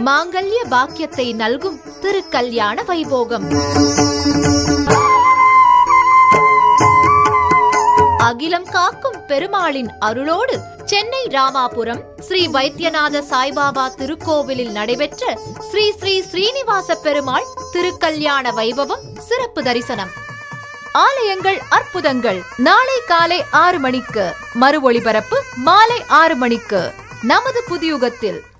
மாங்கல்ய பாக்கியத்தை நல்கும் திருக்கல்யாண வைபோகம். அகிலம் காக்கும் பெருமாளின் அருளோடு சென்னை ராமாபுரம் ஸ்ரீ வைத்தியநாத சாய்பாபா திருக்கோவிலில் நடைபெற்ற ஸ்ரீ ஸ்ரீ ஸ்ரீனிவாச பெருமாள் திருக்கல்யாண வைபவம் சிறப்பு தரிசனம். ஆலயங்கள் அற்புதங்கள் நாளை காலை 6 மணிக்கு, மறு ஒளிபரப்பு மாலை 6 மணிக்கு நமது புதியுகத்தில்.